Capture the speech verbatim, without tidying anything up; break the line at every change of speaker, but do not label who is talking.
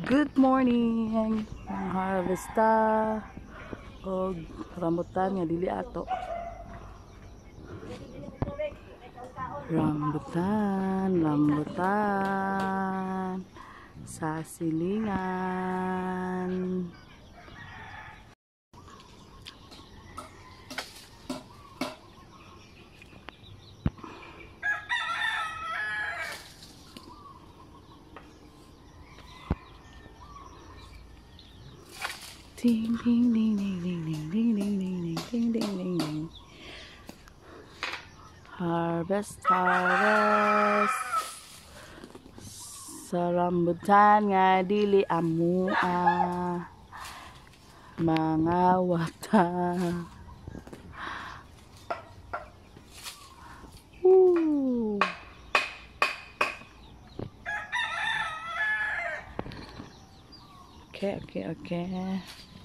Good morning, ang harvesta og rambutan nga dili ato. Rambutan, rambutan sa silingan. Ding ding ding ding ding ding ding ding ding ding ding ding ding. Harvest, harvest sa rambutan nga dili amua mga wata. Woo. Okay, okay, okay.